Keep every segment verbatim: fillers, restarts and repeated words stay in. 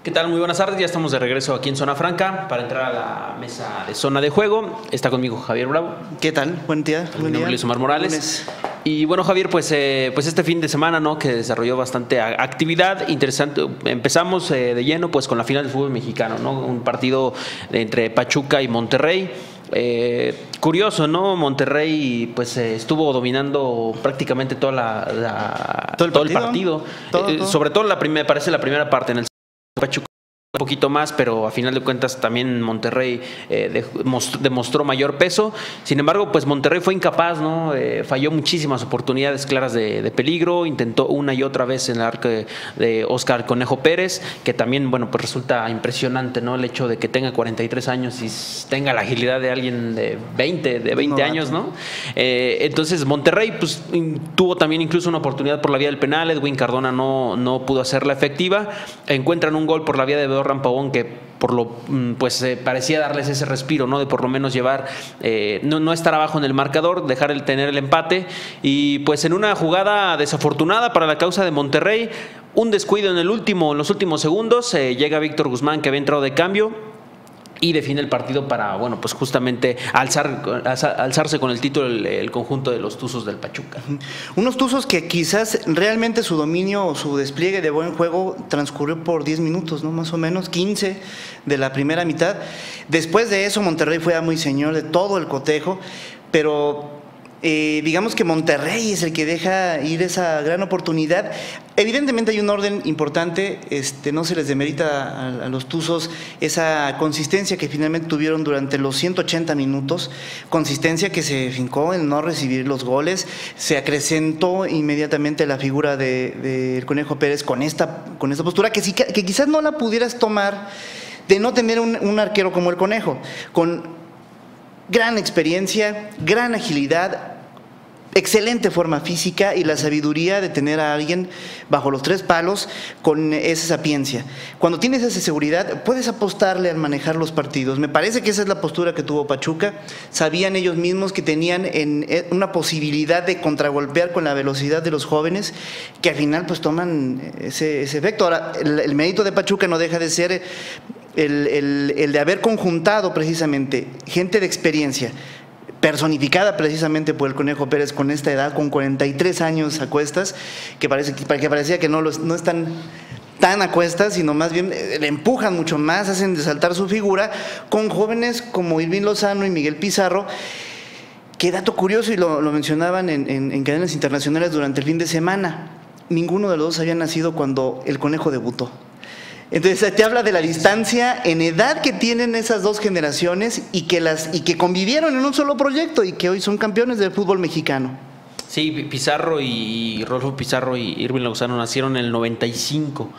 ¿Qué tal? Muy buenas tardes, ya estamos de regreso aquí en Zona Franca para entrar a la mesa de zona de juego. Está conmigo Javier Bravo. ¿Qué tal? Buen día. Mi nombre es Omar Morales. Lunes. Y bueno, Javier, pues, eh, pues este fin de semana, ¿no? Que desarrolló bastante actividad interesante. Empezamos eh, de lleno pues con la final del fútbol mexicano, ¿no? Un partido entre Pachuca y Monterrey. Eh, curioso, ¿no? Monterrey pues eh, estuvo dominando prácticamente toda la, la todo el todo partido, el partido. Todo, Eh, todo. Sobre todo la primera, parece la primera parte en el Pachuca un poquito más, pero a final de cuentas también Monterrey eh, de, most, demostró mayor peso. Sin embargo, pues Monterrey fue incapaz, ¿no? Eh, falló muchísimas oportunidades claras de, de peligro, intentó una y otra vez en el arco de, de Óscar Conejo Pérez, que también, bueno, pues resulta impresionante, ¿no? El hecho de que tenga cuarenta y tres años y tenga la agilidad de alguien de veinte, de veinte años, ¿no? Eh, entonces Monterrey, pues tuvo también incluso una oportunidad por la vía del penal. Edwin Cardona no, no pudo hacerla efectiva. Encuentran un gol por la vía de Rampabón que por lo pues eh, parecía darles ese respiro, ¿no? De por lo menos llevar eh, no, no estar abajo en el marcador, dejar el tener el empate. Y pues en una jugada desafortunada para la causa de Monterrey, un descuido en el último, en los últimos segundos, eh, llega Víctor Guzmán, que había entrado de cambio, y define el partido para, bueno, pues justamente alzar, alzarse con el título el, el conjunto de los Tuzos del Pachuca. Unos Tuzos que quizás realmente su dominio o su despliegue de buen juego transcurrió por diez minutos, ¿no? Más o menos, quince de la primera mitad. Después de eso, Monterrey fue a muy señor de todo el cotejo, pero eh, digamos que Monterrey es el que deja ir esa gran oportunidad. Evidentemente hay un orden importante, este, no se les demerita a, a los Tuzos esa consistencia que finalmente tuvieron durante los ciento ochenta minutos, consistencia que se fincó en no recibir los goles, se acrecentó inmediatamente la figura de, de el Conejo Pérez con esta, con esta postura que, sí, que quizás no la pudieras tomar de no tener un, un arquero como el Conejo, con gran experiencia, gran agilidad, excelente forma física y la sabiduría de tener a alguien bajo los tres palos con esa sapiencia. Cuando tienes esa seguridad, puedes apostarle al manejar los partidos. Me parece que esa es la postura que tuvo Pachuca. Sabían ellos mismos que tenían en una posibilidad de contragolpear con la velocidad de los jóvenes, que al final pues toman ese, ese efecto. Ahora, el, el mérito de Pachuca no deja de ser el, el, el de haber conjuntado precisamente gente de experiencia, personificada precisamente por el Conejo Pérez con esta edad, con cuarenta y tres años a cuestas, que, parece, que parecía que no, los, no están tan a cuestas, sino más bien le empujan mucho más, hacen desaltar su figura, con jóvenes como Irving Lozano y Miguel Pizarro. Qué dato curioso, y lo, lo mencionaban en, en, en cadenas internacionales durante el fin de semana, ninguno de los dos había nacido cuando el Conejo debutó. Entonces te habla de la distancia en edad que tienen esas dos generaciones y que, las, y que convivieron en un solo proyecto y que hoy son campeones del fútbol mexicano. Sí, Pizarro y Rodolfo Pizarro y Irving Lozano nacieron en el noventa y cinco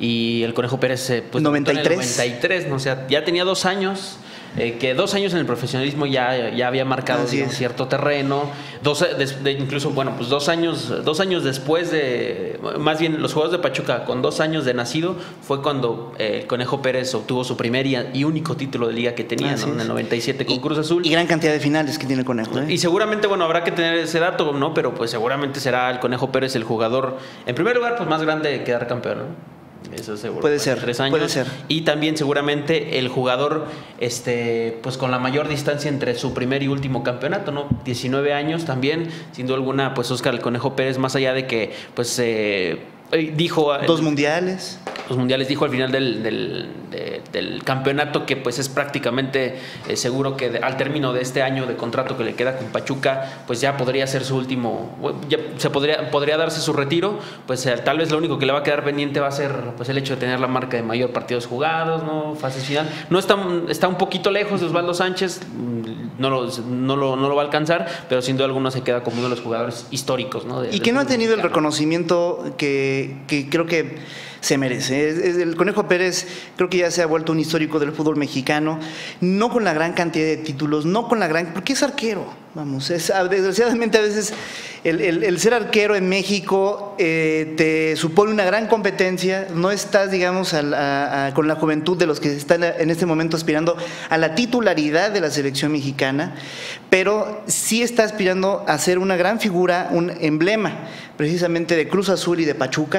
y el Conejo Pérez pues, noventa y tres. En el noventa y tres, ¿no? O sea, ya tenía dos años. Eh, que dos años en el profesionalismo ya, ya había marcado digamos, cierto terreno, dos, de, de, incluso, bueno, pues dos años, dos años después de, más bien los Juegos de Pachuca, con dos años de nacido, fue cuando eh, el Conejo Pérez obtuvo su primer y, y único título de liga que tenía, ¿no? En el noventa y siete con Cruz Azul. Y gran cantidad de finales que tiene el Conejo. ¿eh? Y seguramente, bueno, habrá que tener ese dato, ¿no? Pero pues seguramente será el Conejo Pérez el jugador, en primer lugar, pues más grande de quedar campeón, ¿no? Eso seguro. Puede ser, tres años. puede ser. Y también seguramente el jugador este, pues con la mayor distancia entre su primer y último campeonato, ¿no? diecinueve años también, sin duda alguna, pues Óscar el Conejo Pérez, más allá de que pues eh, dijo... Dos mundiales. Los mundiales dijo al final del, del, de, del campeonato que pues es prácticamente eh, seguro que de, al término de este año de contrato que le queda con Pachuca, pues ya podría ser su último, ya se podría, podría darse su retiro, pues eh, tal vez lo único que le va a quedar pendiente va a ser pues el hecho de tener la marca de mayor partidos jugados, ¿no? Fases final. No está, está un poquito lejos de Osvaldo Sánchez, no lo, no, lo, no lo va a alcanzar, pero sin duda alguna se queda como uno de los jugadores históricos, ¿no? De, y que no ha tenido el reconocimiento que, que creo que se merece. Es, es, el Conejo Pérez creo que ya se ha vuelto un histórico del fútbol mexicano, no con la gran cantidad de títulos, no con la gran... porque es arquero, vamos, es, desgraciadamente a veces el, el, el ser arquero en México eh, te supone una gran competencia, no estás, digamos, a, a, a, con la juventud de los que están en este momento aspirando a la titularidad de la selección mexicana, pero sí está aspirando a ser una gran figura, un emblema, precisamente de Cruz Azul y de Pachuca.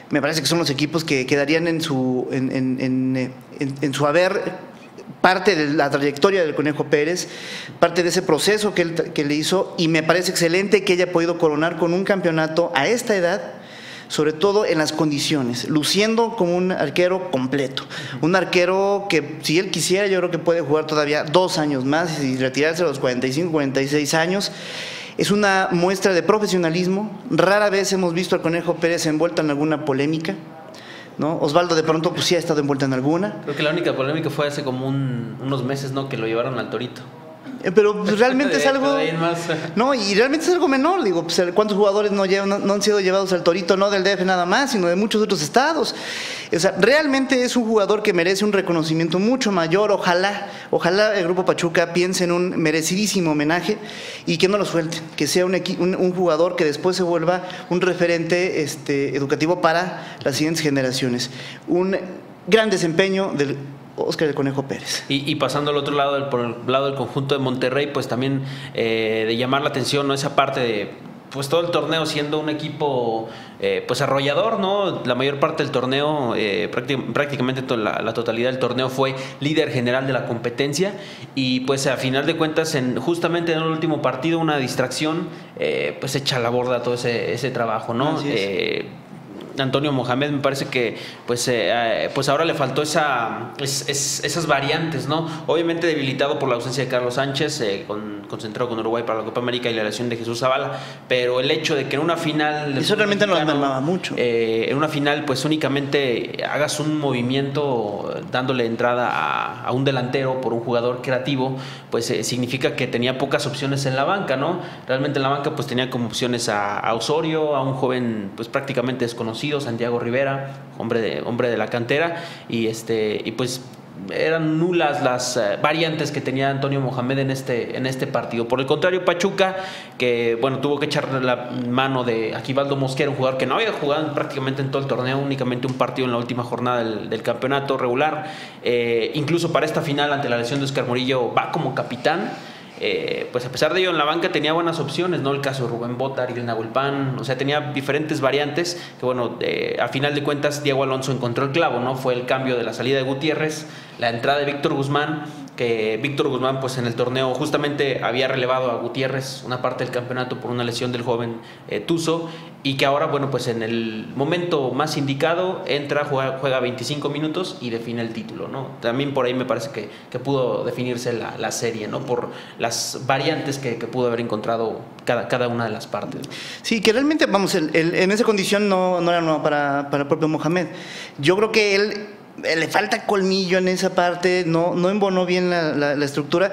me parece que son los equipos que quedarían en su, en, en, en, en, en su haber parte de la trayectoria del Conejo Pérez, parte de ese proceso que él que le hizo, y me parece excelente que haya podido coronar con un campeonato a esta edad, sobre todo en las condiciones, luciendo como un arquero completo, un arquero que si él quisiera yo creo que puede jugar todavía dos años más y retirarse a los cuarenta y cinco, cuarenta y seis años. Es una muestra de profesionalismo. Rara vez hemos visto al Conejo Pérez envuelto en alguna polémica, ¿no? Osvaldo de pronto pues sí ha estado envuelto en alguna. Creo que la única polémica fue hace como un, unos meses, ¿no? Que lo llevaron al Torito. Pero pues, realmente es algo más. no, y realmente es algo menor. Digo, pues, cuántos jugadores no, llevan, no, no han sido llevados al Torito, no del D F nada más, sino de muchos otros estados. O sea, realmente es un jugador que merece un reconocimiento mucho mayor. Ojalá, ojalá el Grupo Pachuca piense en un merecidísimo homenaje y que no lo suelte, que sea un, un, un jugador que después se vuelva un referente este, educativo para las siguientes generaciones. Un gran desempeño del Óscar el Conejo Pérez. Y, y pasando al otro lado, del, por el lado del conjunto de Monterrey, pues también eh, de llamar la atención, ¿no? Esa parte de pues todo el torneo siendo un equipo eh, pues arrollador, ¿no? La mayor parte del torneo, eh, prácticamente, prácticamente to la, la totalidad del torneo fue líder general de la competencia, y pues a final de cuentas en, justamente en el último partido una distracción eh, pues echa a la borda todo ese, ese trabajo, ¿no? Eh, Antonio Mohamed me parece que pues, eh, pues ahora le faltó esa, es, es, esas variantes, ¿no? Obviamente debilitado por la ausencia de Carlos Sánchez, eh, con, concentrado con Uruguay para la Copa América y la lesión de Jesús Zavala, pero el hecho de que en una final... Eso realmente nos mermaba mucho. Eh, en una final pues únicamente hagas un movimiento dándole entrada a, a un delantero por un jugador creativo, pues eh, significa que tenía pocas opciones en la banca, ¿no? Realmente en la banca pues tenía como opciones a, a Osorio, a un joven pues prácticamente desconocido, Santiago Rivera, hombre de, hombre de la cantera, y este y pues eran nulas las uh, variantes que tenía Antonio Mohamed en este, en este partido. Por el contrario, Pachuca, que bueno, tuvo que echar la mano de Aquivaldo Mosquera, un jugador que no había jugado prácticamente en todo el torneo, únicamente un partido en la última jornada del, del campeonato regular, eh, incluso para esta final ante la lesión de Oscar Murillo va como capitán. Eh, pues a pesar de ello en la banca tenía buenas opciones, ¿no? El caso de Rubén Bota, Ariel Nahuelpan, o sea, tenía diferentes variantes que bueno, eh, a final de cuentas Diego Alonso encontró el clavo, ¿no? Fue el cambio de la salida de Gutiérrez, la entrada de Víctor Guzmán, que Víctor Guzmán pues en el torneo justamente había relevado a Gutiérrez una parte del campeonato por una lesión del joven eh, Tuzo, y que ahora bueno pues en el momento más indicado entra, juega, juega veinticinco minutos y define el título, ¿no? También por ahí me parece que, que pudo definirse la, la serie, ¿no? Por las variantes que, que pudo haber encontrado cada, cada una de las partes, ¿no? Sí, que realmente vamos, el, el, en esa condición no, no era nueva para, para el propio Mohamed. Yo creo que él le falta colmillo en esa parte, no, no embonó bien la, la, la estructura,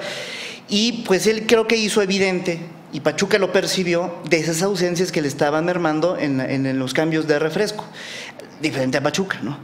y pues él creo que hizo evidente, y Pachuca lo percibió, de esas ausencias que le estaban mermando en, en, en los cambios de refresco, diferente a Pachuca, ¿no?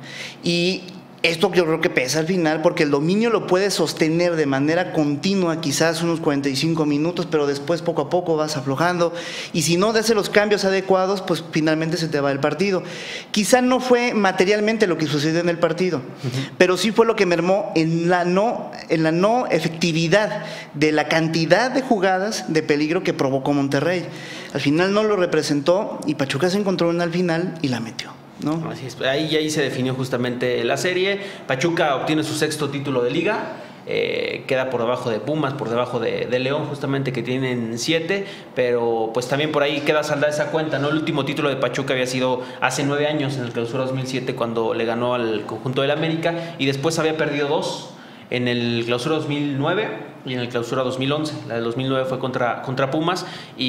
Y esto yo creo que pesa al final, porque el dominio lo puedes sostener de manera continua, quizás unos cuarenta y cinco minutos, pero después poco a poco vas aflojando, y si no das los cambios adecuados, pues finalmente se te va el partido. Quizá no fue materialmente lo que sucedió en el partido, uh-huh. pero sí fue lo que mermó en la, no, en la no efectividad de la cantidad de jugadas de peligro que provocó Monterrey. Al final no lo representó, y Pachuca se encontró una al final y la metió, ¿no? Así es. Ahí, ahí se definió justamente la serie. Pachuca obtiene su sexto título de liga, eh, queda por debajo de Pumas, por debajo de, de León, justamente, que tienen siete, pero pues también por ahí queda saldada esa cuenta, ¿no? El último título de Pachuca había sido hace nueve años, en el Clausura dos mil siete, cuando le ganó al conjunto del América, y después había perdido dos, en el Clausura dos mil nueve y en el Clausura dos mil once. La del dos mil nueve fue contra, contra Pumas,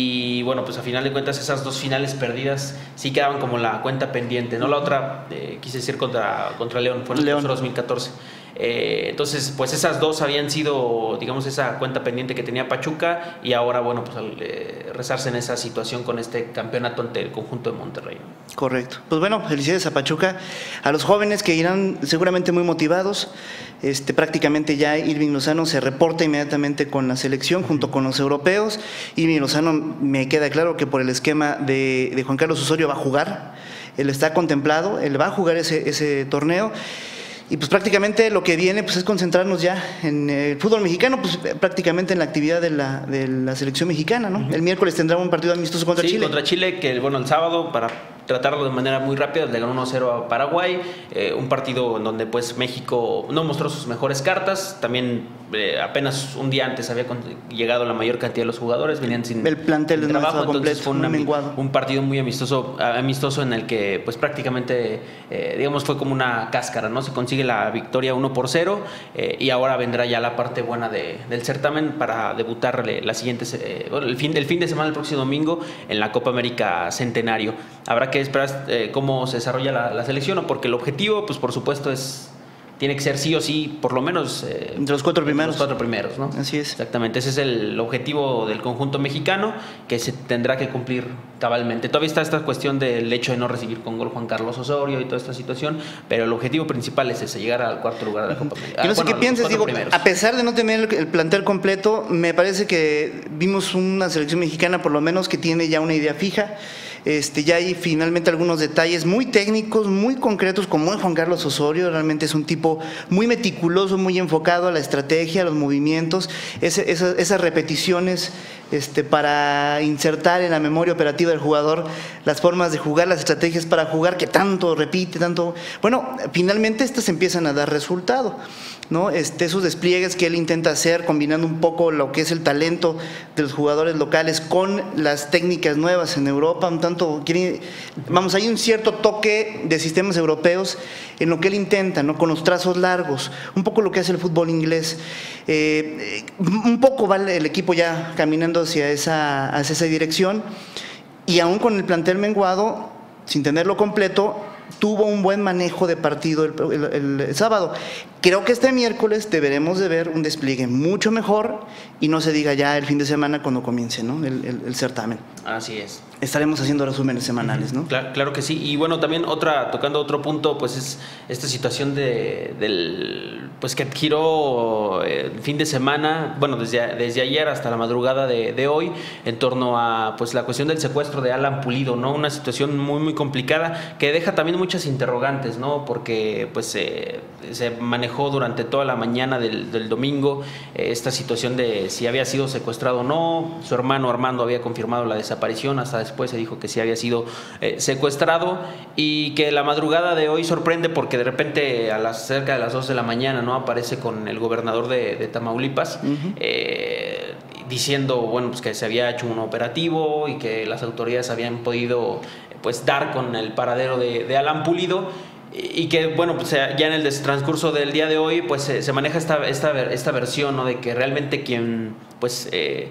y bueno, pues a final de cuentas esas dos finales perdidas sí quedaban como la cuenta pendiente, ¿no? La otra, eh, quise decir, contra, contra León, fue en el León. Clausura dos mil catorce. Eh, entonces, pues esas dos habían sido, digamos, esa cuenta pendiente que tenía Pachuca, y ahora, bueno, pues al eh, rezarse en esa situación con este campeonato ante el conjunto de Monterrey. Correcto. Pues bueno, felicidades a Pachuca, a los jóvenes que irán seguramente muy motivados. Este, prácticamente ya Irving Lozano se reporta inmediatamente con la selección junto con los europeos. Irving Lozano, me queda claro que por el esquema de, de Juan Carlos Osorio va a jugar, él está contemplado, él va a jugar ese, ese torneo. Y pues prácticamente lo que viene pues es concentrarnos ya en el fútbol mexicano, pues prácticamente en la actividad de la, de la selección mexicana, ¿no? Uh-huh. El miércoles tendrá un partido amistoso contra sí, Chile. contra Chile, que bueno, el sábado, para tratarlo de manera muy rápida. Le ganó uno cero a Paraguay, eh, un partido en donde pues México no mostró sus mejores cartas, también eh, apenas un día antes había llegado la mayor cantidad de los jugadores, venían sin el plantel sin de trabajo, entonces completo, fue una, menguado. un partido muy amistoso, amistoso en el que pues prácticamente eh, digamos fue como una cáscara, ¿no? Se consigue la victoria uno por cero eh, y ahora vendrá ya la parte buena de, del certamen para debutar la siguiente, eh, el, fin, el fin de semana, el próximo domingo, en la Copa América Centenario. Habrá que esperar eh, cómo se desarrolla la, la selección, porque el objetivo, pues por supuesto, es tiene que ser sí o sí, por lo menos eh, entre los cuatro primeros. Los cuatro primeros, ¿no? Así es. Exactamente, ese es el objetivo del conjunto mexicano, que se tendrá que cumplir cabalmente. Todavía está esta cuestión del hecho de no recibir con gol Juan Carlos Osorio y toda esta situación, pero el objetivo principal es ese, llegar al cuarto lugar de la Copa América. Yo no sé bueno, qué piensas, digo, primeros. a pesar de no tener el plantel completo, me parece que vimos una selección mexicana por lo menos que tiene ya una idea fija. Este, ya hay finalmente algunos detalles muy técnicos, muy concretos, como Juan Carlos Osorio. Realmente es un tipo muy meticuloso, muy enfocado a la estrategia, a los movimientos, ese, esas, esas repeticiones este, para insertar en la memoria operativa del jugador las formas de jugar, las estrategias para jugar, que tanto repite, tanto… Bueno, finalmente estas empiezan a dar resultado, ¿no? Este, esos despliegues que él intenta hacer, combinando un poco lo que es el talento de los jugadores locales con las técnicas nuevas en Europa, un tanto, vamos, hay un cierto toque de sistemas europeos en lo que él intenta, ¿no? Con los trazos largos, un poco lo que hace el fútbol inglés. Eh, un poco va el equipo ya caminando hacia esa, hacia esa dirección, y aún con el plantel menguado, sin tenerlo completo, tuvo un buen manejo de partido el, el, el, el sábado. Creo que este miércoles deberemos de ver un despliegue mucho mejor, y no se diga ya el fin de semana cuando comience, ¿no? el, el, el certamen. Así es. Estaremos haciendo resúmenes semanales, ¿no? Claro, claro que sí. Y bueno, también otra, tocando otro punto, pues es esta situación de, del, pues que giró el fin de semana, bueno, desde, desde ayer hasta la madrugada de, de hoy, en torno a pues la cuestión del secuestro de Alan Pulido, ¿no? Una situación muy, muy complicada que deja también muchas interrogantes, ¿no? Porque pues eh, se manejó durante toda la mañana del, del domingo eh, esta situación de si había sido secuestrado o no. Su hermano Armando había confirmado la desaparición, hasta después se dijo que sí había sido eh, secuestrado, y que la madrugada de hoy sorprende porque de repente a las cerca de las dos de la mañana, ¿no? Aparece con el gobernador de, de Tamaulipas uh-huh. eh, diciendo, bueno, pues que se había hecho un operativo y que las autoridades habían podido pues dar con el paradero de, de Alan Pulido. Y que, bueno, pues ya en el transcurso del día de hoy, pues se, se maneja esta, esta, esta versión, ¿no? De que realmente quien, pues, eh,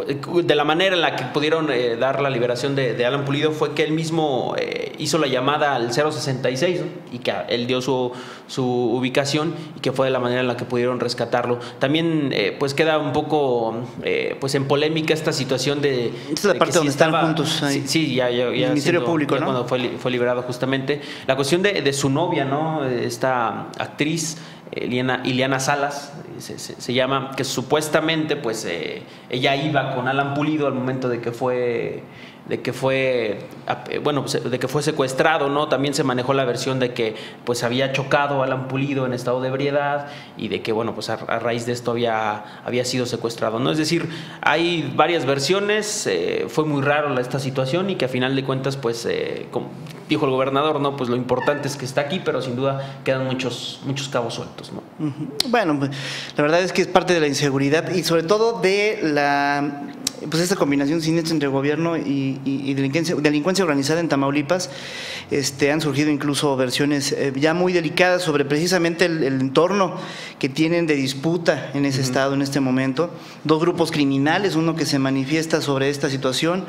de la manera en la que pudieron eh, dar la liberación de, de Alan Pulido fue que él mismo eh, hizo la llamada al cero sesenta y seis, ¿no? Y que él dio su, su ubicación, y que fue de la manera en la que pudieron rescatarlo. También eh, pues queda un poco eh, pues en polémica esta situación de… Esta es la parte donde si están estaba, juntos ahí. Sí, sí, ya, ya, ya el Ministerio siendo, Público, ya ¿no? Cuando fue, fue liberado justamente. La cuestión de, de su novia, ¿no? Esta actriz… Iliana, Iliana Salas se, se, se llama, que supuestamente pues eh, ella iba con Alan Pulido al momento de que fue de que fue bueno de que fue secuestrado, ¿no? También se manejó la versión de que pues había chocado a Alan Pulido en estado de ebriedad, y de que bueno pues a, a raíz de esto había, había sido secuestrado, ¿no? Es decir, hay varias versiones. eh, fue muy raro esta situación, y que a final de cuentas pues eh, como dijo el gobernador, ¿no? Pues lo importante es que está aquí, pero sin duda quedan muchos, muchos cabos sueltos, ¿no? Bueno, pues, la verdad es que es parte de la inseguridad, y sobre todo de la pues esta combinación siniestra entre gobierno y, y, y delincuencia, delincuencia organizada en Tamaulipas. Este, han surgido incluso versiones eh, ya muy delicadas sobre precisamente el, el entorno que tienen de disputa en ese uh-huh. estado en este momento. Dos grupos criminales, uno que se manifiesta sobre esta situación,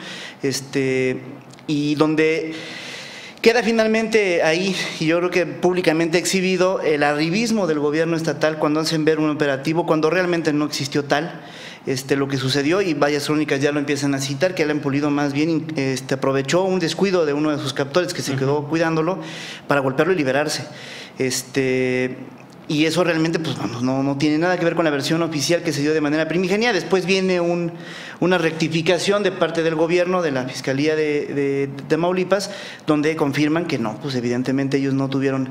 este, y donde queda finalmente ahí, y yo creo que públicamente exhibido, el arribismo del gobierno estatal cuando hacen ver un operativo cuando realmente no existió tal. Este, lo que sucedió, y varias crónicas ya lo empiezan a citar, que Alan Pulido más bien este, aprovechó un descuido de uno de sus captores que se quedó cuidándolo para golpearlo y liberarse. Este, y eso realmente pues, no, no tiene nada que ver con la versión oficial que se dio de manera primigenia. Después viene un, una rectificación de parte del gobierno, de la Fiscalía de, de, de Tamaulipas, donde confirman que no, pues evidentemente ellos no tuvieron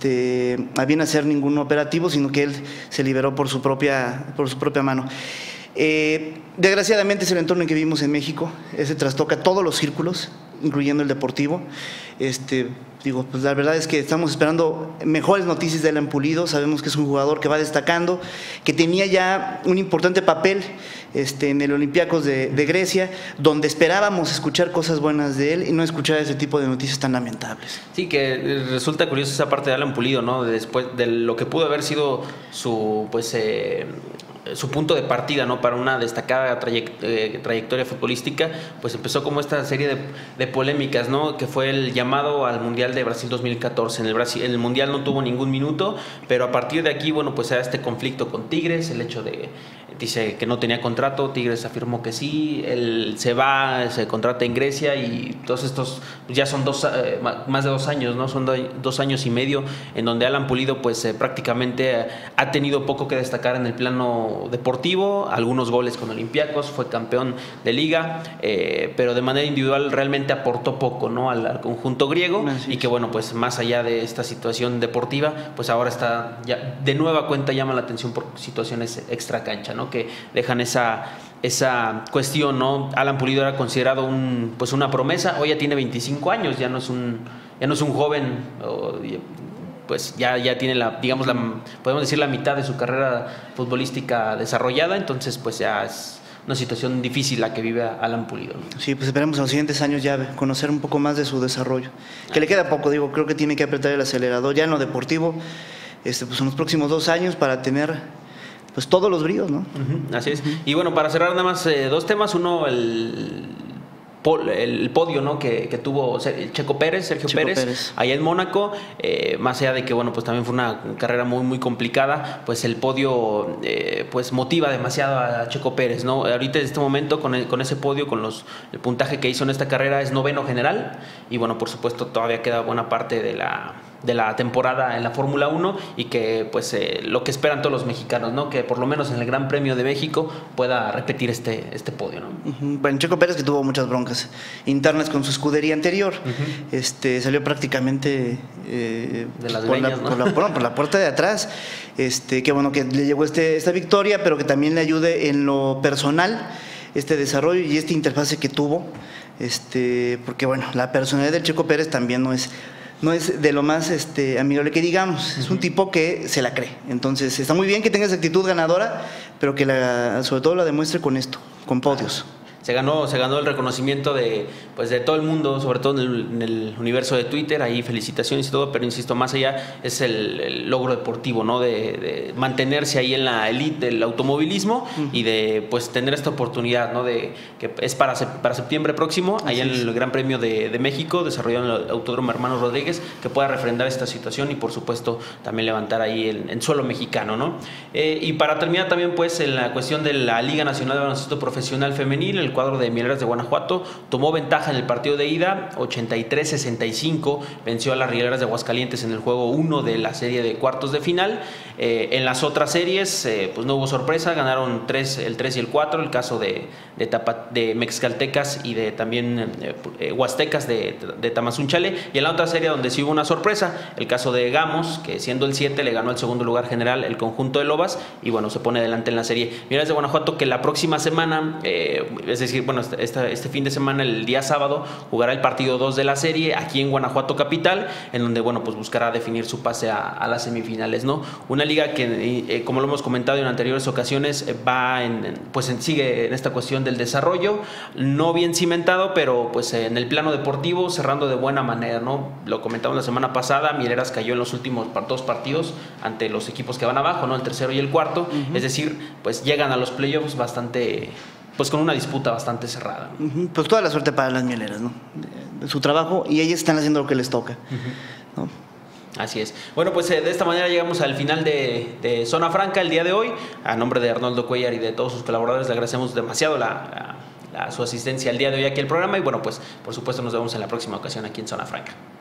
este, a bien hacer ningún operativo, sino que él se liberó por su propia, por su propia mano. Eh, desgraciadamente es el entorno en que vivimos en México, ese trastoca todos los círculos, incluyendo el deportivo. Este, digo, pues la verdad es que estamos esperando mejores noticias de Alan Pulido. Sabemos que es un jugador que va destacando, que tenía ya un importante papel este, en el Olympiacos de, de Grecia, donde esperábamos escuchar cosas buenas de él y no escuchar ese tipo de noticias tan lamentables. Sí, que resulta curioso esa parte de Alan Pulido, ¿no? Después de lo que pudo haber sido su, pues, eh, su punto de partida, ¿no? Para una destacada trayect eh, trayectoria futbolística, pues empezó como esta serie de, de polémicas, ¿no? Que fue el llamado al Mundial de Brasil dos mil catorce. En el, Brasil, en el Mundial no tuvo ningún minuto, pero a partir de aquí, bueno, pues era este conflicto con Tigres, el hecho de, dice que no tenía contrato, Tigres afirmó que sí, él se va, se contrata en Grecia y todos estos, ya son dos, eh, más de dos años, ¿no? Son do, dos años y medio en donde Alan Pulido, pues eh, prácticamente ha tenido poco que destacar en el plano deportivo, algunos goles con Olympiacos, fue campeón de liga, eh, pero de manera individual realmente aportó poco, ¿no? al, al conjunto griego. Así y que bueno, pues más allá de esta situación deportiva, pues ahora está ya de nueva cuenta llama la atención por situaciones extra cancha, ¿no? Que dejan esa esa cuestión, ¿no? Alan Pulido era considerado un, pues una promesa, hoy ya tiene veinticinco años, ya no es un ya no es un joven, o, pues ya, ya tiene la, digamos, la, podemos decir la mitad de su carrera futbolística desarrollada, entonces pues ya es una situación difícil la que vive Alan Pulido, ¿no? Sí, pues esperemos en los siguientes años ya conocer un poco más de su desarrollo, que le queda poco, digo, creo que tiene que apretar el acelerador ya en lo deportivo, este, pues en los próximos dos años para tener pues todos los bríos, ¿no? Uh-huh, así es. Uh-huh. Y bueno, para cerrar nada más eh, dos temas, uno el el podio, ¿no? que, que tuvo Checo Pérez, Sergio Checo Pérez, Pérez, allá en Mónaco, eh, más allá de que bueno, pues también fue una carrera muy muy complicada, pues el podio eh, pues motiva demasiado a Checo Pérez, ¿no? Ahorita en este momento con, el, con ese podio, con los el puntaje que hizo en esta carrera es noveno general y bueno, por supuesto todavía queda buena parte de la de la temporada en la Fórmula uno y que pues eh, lo que esperan todos los mexicanos, ¿no? Que por lo menos en el Gran Premio de México pueda repetir este, este podio, ¿no? Uh-huh. Bueno, Checo Pérez que tuvo muchas broncas internas con su escudería anterior, uh-huh. este salió prácticamente eh, de las por, greñas, la, ¿no? por, la, por, por la puerta de atrás, este, que bueno que le llegó este, esta victoria, pero que también le ayude en lo personal este desarrollo y este interfase que tuvo, este, porque bueno, la personalidad del Checo Pérez también no es no es de lo más este, amigable que digamos, es un tipo que se la cree, entonces está muy bien que tenga esa actitud ganadora, pero que la, sobre todo la demuestre con esto, con podios. Se ganó, se ganó el reconocimiento de, pues de todo el mundo, sobre todo en el, en el universo de Twitter, ahí felicitaciones y todo, pero insisto, más allá es el, el logro deportivo, ¿no? De, de mantenerse ahí en la elite del automovilismo uh-huh. y de pues tener esta oportunidad, ¿no? De que es para, para septiembre próximo, ahí en el Gran Premio de, de México, desarrollado en el Autódromo Hermanos Rodríguez, que pueda refrendar esta situación y por supuesto también levantar ahí el, el suelo mexicano, ¿no? Eh, y para terminar también pues en la cuestión de la Liga Nacional de Baloncesto Profesional Femenil, el cuadro de Mieleras de Guanajuato tomó ventaja en el partido de ida, ochenta y tres sesenta y cinco, venció a las Rieleras de Aguascalientes en el juego uno de la serie de cuartos de final. Eh, en las otras series, eh, pues no hubo sorpresa, ganaron tres, el tres y el cuatro, el caso de, de, Tapa, de Mexcaltecas y de también eh, Huastecas de, de Tamazunchale, y en la otra serie donde sí hubo una sorpresa, el caso de Gamos, que siendo el siete le ganó el segundo lugar general el conjunto de Lobas, y bueno, se pone adelante en la serie. Mieleras de Guanajuato que la próxima semana, eh, es decir, bueno, Este, este fin de semana, el día sábado, jugará el partido dos de la serie aquí en Guanajuato capital, en donde bueno, pues buscará definir su pase a, a las semifinales, ¿no? Una liga que, eh, como lo hemos comentado en anteriores ocasiones, eh, va en, pues en, sigue en esta cuestión del desarrollo, no bien cimentado, pero pues eh, en el plano deportivo cerrando de buena manera, ¿no? Lo comentamos la semana pasada, Mieleras cayó en los últimos dos partidos ante los equipos que van abajo, ¿no? El tercero y el cuarto, uh-huh. es decir, pues llegan a los playoffs bastante, pues con una disputa bastante cerrada. Uh-huh. Pues toda la suerte para las Mieleras, ¿no? De, de su trabajo, y ellas están haciendo lo que les toca, uh-huh. ¿no? Así es. Bueno, pues eh, de esta manera llegamos al final de, de Zona Franca el día de hoy. A nombre de Arnoldo Cuellar y de todos sus colaboradores le agradecemos demasiado la, la, la, su asistencia el día de hoy aquí al programa y bueno, pues por supuesto nos vemos en la próxima ocasión aquí en Zona Franca.